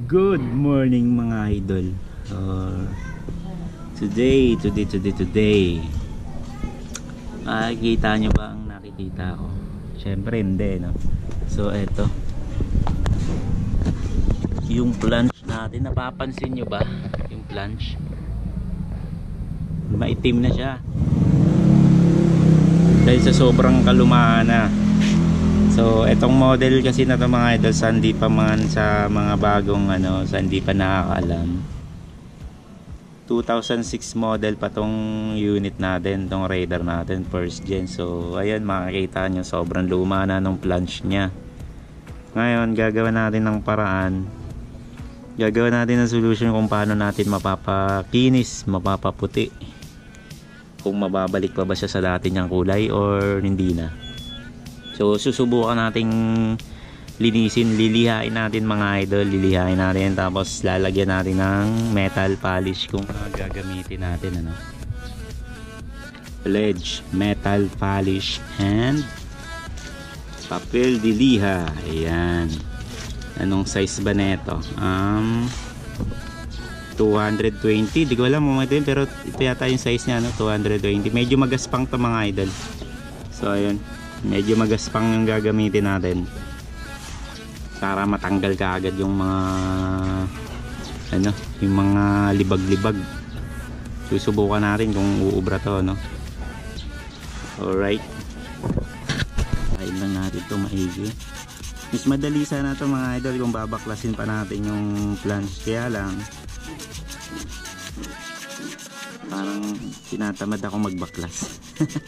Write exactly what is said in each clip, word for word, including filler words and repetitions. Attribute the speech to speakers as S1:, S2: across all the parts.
S1: Good morning mga idol. uh, Today, today, today, today Nakikita nyo ba ang nakikita ko? Siyempre hindi, no? So eto, yung planche natin, napapansin nyo ba? Yung planche maitim na siya dahil sa sobrang kalumaan na. So etong model kasi na to mga idol, sa hindi pa man sa mga bagong ano, sa hindi pa nakakaalam, two thousand six model pa tong unit natin, tong Raider natin, first gen. So ayan, makikita nyo sobrang luma na nung planche nya. Ngayon gagawa natin ng paraan, gagawa natin ng solution kung paano natin mapapakinis, mapapaputi, kung mababalik pa ba siya sa dati niyang kulay or hindi na. So susubukan nating linisin, lilihain natin mga idol, lilihain natin, tapos lalagyan natin ng metal polish kung uh, gagamitin natin, ano, pledge, metal polish and papel de liha. Ayan, anong size ba neto? um, two twenty, di ko alam mo ito, pero ito yata yung size niya, no? two twenty, medyo magaspang to mga idol. So ayun, medyo magaspang yung gagamitin natin para matanggal ka agad yung mga ano, yung mga libag-libag. Susubukan natin kung uubra to, no? Alright, kain lang natin ito maigi. Mas madali sana to mga idol kung babaklasin pa natin yung planche, kaya lang parang tinatamad ako magbaklas.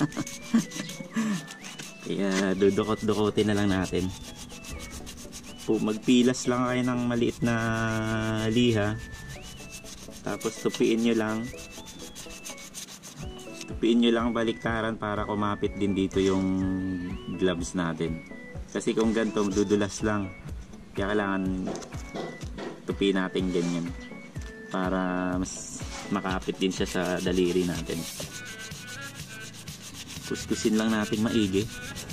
S1: Kaya dudukot-dukotin na lang natin. Magpilas lang kayo ng maliit na liha, tapos tupiin nyo lang tupiin nyo lang baliktaran para kumapit din dito yung gloves natin. Kasi kung ganito dudulas lang, kaya kailangan tupiin natin ganyan para mas makapit din siya sa daliri natin. Kuskusin lang natin maigi.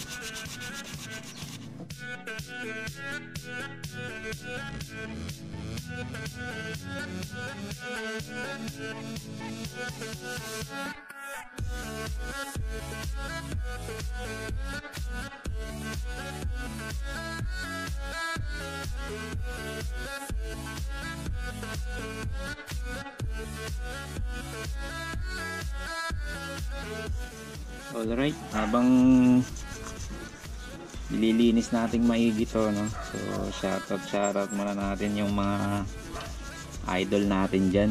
S1: Alright, habang nililinis nating maigi to, no? So shoutout shoutout muna natin yung mga idol natin dyan,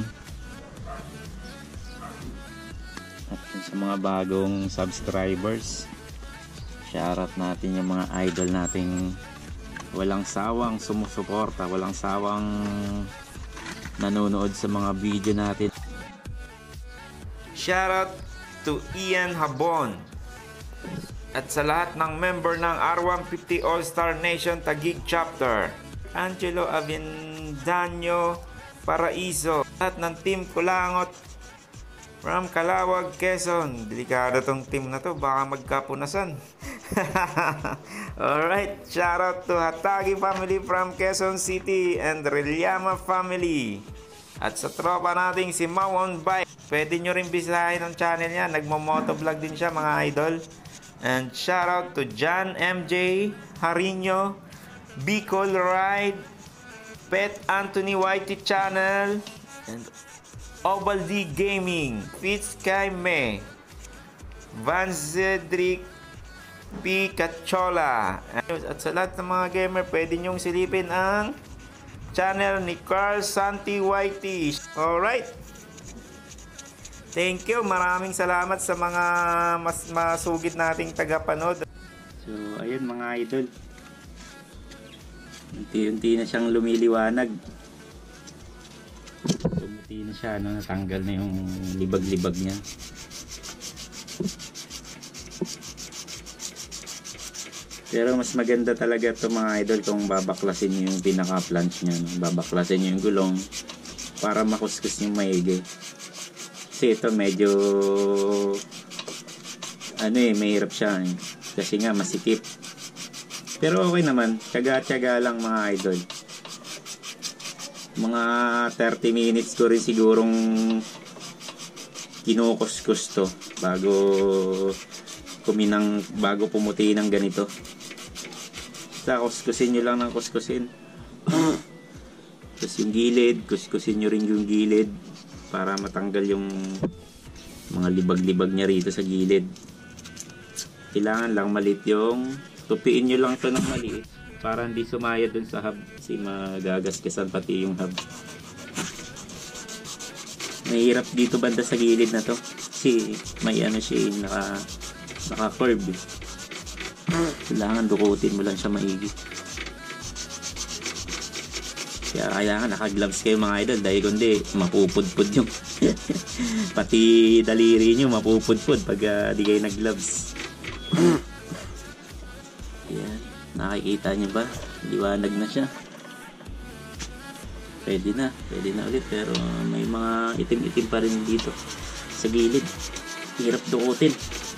S1: at sa mga bagong subscribers, shoutout natin yung mga idol nating walang sawang sumusuporta, walang sawang nanonood sa mga video natin.
S2: Shoutout to Ian Habon at sa lahat ng member ng R one fifty All-Star Nation Taguig Chapter, Angelo Avendaño Paraiso, at ng Team Kulangot from Calawag, Quezon. Delikado tong team na to, baka magkapunasan. Alright, shoutout to Hatagi family from Quezon City and Reliama family. At sa tropa nating si Mawon Bike, pwede nyo rin bisitahin ang channel niya, nagmo-motovlog din siya mga idol. And shoutout to John M J Harino, Bicol Ride, Pet Anthony Whitey Channel, and Ovaldi Gaming, Fitz Kaime, Van Zedric P. Cachola. At sa lahat ng mga gamer, pwede nyong silipin ang channel ni Carl Santi Whitey. Alright, thank you, maraming salamat sa mga mas masugid nating tagapanood.
S1: So ayun mga idol, unti-unti na siyang lumiliwanag. Unti na siya, no? Natanggal na yung libag-libag niya. Pero mas maganda talaga ito mga idol kung babaklasin nyo yung pinaka-planche nya, no? Babaklasin nyo yung gulong para makuskus yung maigi. Kasi ito medyo ano eh, mahirap siya eh. Kasi nga masikip. Pero okay naman, tiyaga-tiyaga lang mga idol. Mga thirty minutes ko rin sigurong kinukuskus to bago kuminang, bago pumuti ng ganito. Basta kuskusin nyo lang ng kuskusin. Tapos yung gilid, kuskusin nyo rin yung gilid para matanggal yung mga libag-libag niya rito sa gilid. Kailangan lang maliit yung, tupiin nyo lang ito ng maliit para hindi sumaya dun sa hub, kasi magagasgasan pati yung hub. Mahirap dito banda sa gilid na to kasi may ano siya, naka naka curve. Kailangan dukutin mo lang siya maigi. Kaya kailangan naka-gloves kayo mga idol, dahil kundi mapupudpud yung pati daliri nyo mapupudpud pag uh, di kayo nag-gloves. Yan, nakikita nyo ba? Liwanag na siya. Pwede na, pwede na ulit, pero may mga itim-itim pa rin dito sa gilid. Hirap dukutin.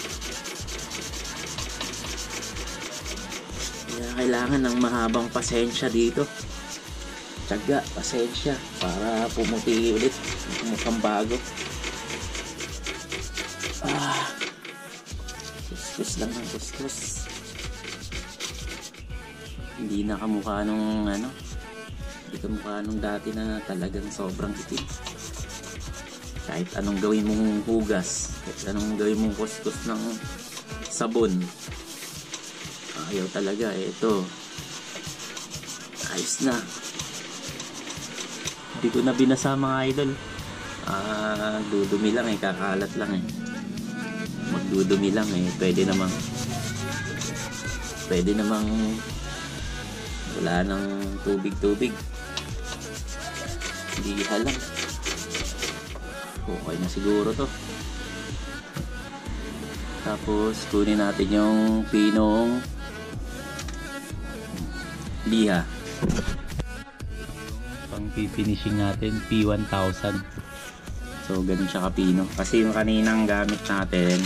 S1: Kaya kailangan ng mahabang pasensya dito. Tiyaga, pasensya para pumuti ulit, mukhang bago. Ah, kuskus lang ng kuskus. Hindi na kamukha nung ano, hindi kamukha nung dati na talagang sobrang itim. Kahit anong gawin mong hugas, kahit anong gawin mong kuskus ng sabon, ayaw talaga. Eh, ito ayos na. Hindi ko na binasa mga idol. Ah, dudumi lang eh, kakalat lang eh. Magdudumi lang eh, pwede namang pwede namang wala nang tubig-tubig. Hindi halang. Okay na siguro to. Tapos kunin natin yung pinong liha. Pang pifinishing natin P one thousand. So ganun siya kapino. Kasi yung kaninang gamit natin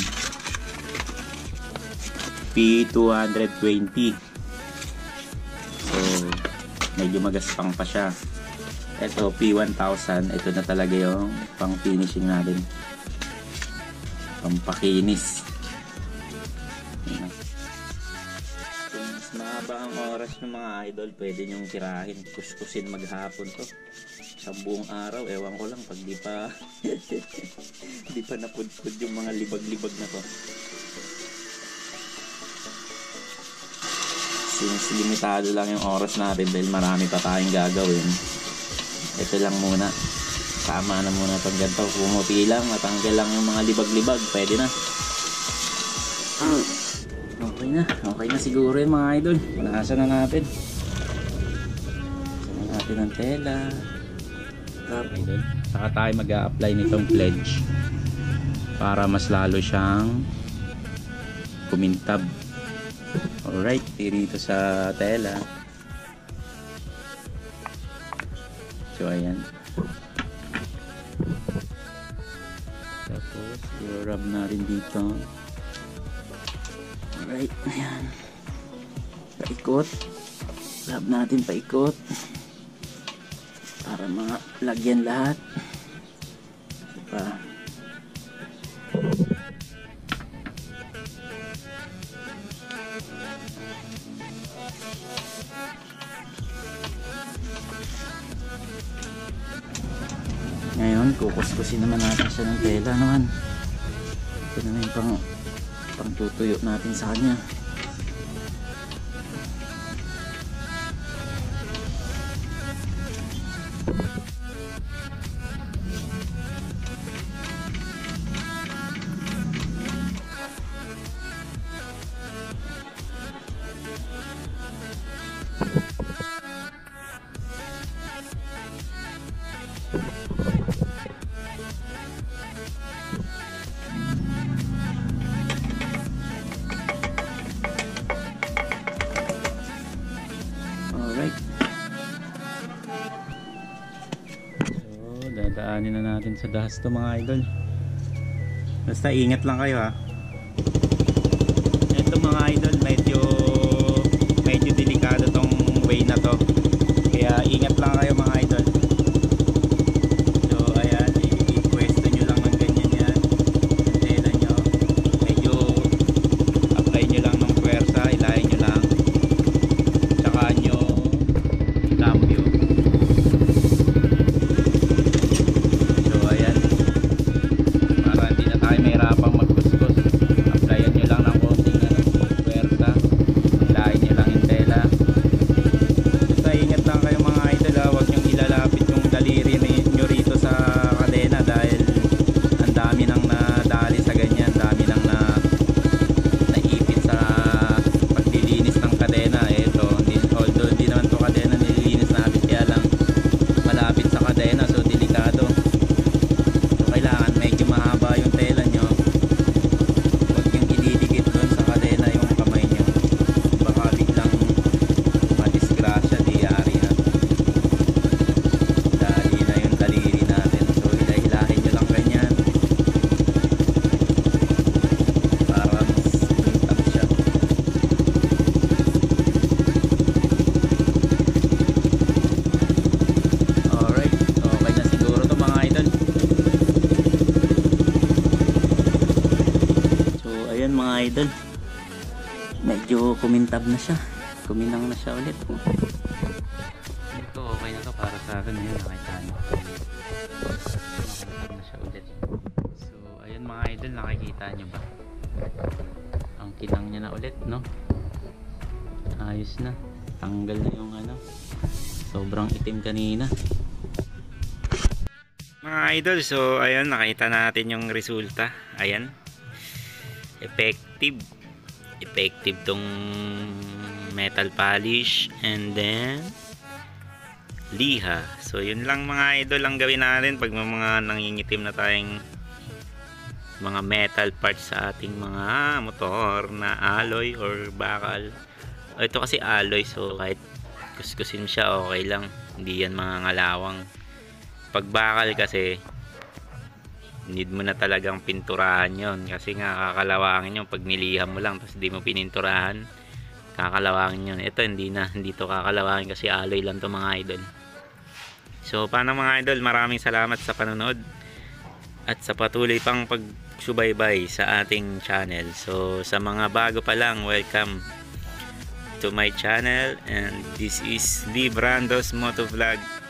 S1: P two twenty. So medyo magaspang pa siya. Ito P one thousand. Ito na talaga yung pang finishing natin, pang pakinis. Kung mas mahaba ang oras ng mga idol, pwede nyong tirahin, kuskusin maghapon to sa buong araw. Ewan ko lang pag di pa di pa napudpud yung mga libag-libag na to. Since limitado lang yung oras natin dahil marami pa tayong gagawin, ito lang muna. Tama na muna itong ganito. Pumuti lang, matanggal lang yung mga libag-libag, pwede na. Okay na, okay na siguro yung mga idol. Punasan na natin. Punasan na natin ang tela. Idol, saka tayo mag-a-apply nitong pledge para mas lalo siyang kumintab. Alright, dito sa tela. So ayan. Tapos i-rub na rin dito. Alright, ayan. Paikot. Rub natin paikot para malagyan lahat. Diba? Ngayon, kukuskusin naman natin siya ng tela naman. Ito naman yung pang, pang tutuyo natin sa kanya. Alright. So, dadaanin na natin sa dahas to mga idol. Basta ingat lang kayo ha. Ito mga idol, medyo medyo delikado tong way na to. Kaya ingat lang kayo mga idol. idol. Medyo kumintab na siya. Kuminang na siya ulit. Ito okay na to para sa akin. Ayan, nakita nyo. Kumintab na siya ulit. So ayan mga idol, nakikita nyo ba? Ang kinang niya na ulit, no? Ayos na. Tanggal na yung ano. Sobrang itim kanina. Mga idol, so ayan, nakita natin yung resulta. Ayan. Effective. Effective tong metal polish and then liha. So yun lang mga idol ang gawin natin pag may mga nangingitim na tayong mga metal parts sa ating mga motor na alloy or bakal. Ito kasi alloy, so kahit kuskusin siya okay lang, hindi yan mga ngalawang. Pag bakal kasi need mo na talagang pinturahan yon, kasi nga kakalawangin yun pag niliham mo lang tapos hindi mo pininturahan, kakalawangin yun. Ito hindi na, hindi to kakalawangin kasi alloy lang to mga idol. So paano mga idol, maraming salamat sa panonood at sa patuloy pang pagsubaybay sa ating channel. So sa mga bago pa lang, welcome to my channel, and this is Lee Brando's Motovlog.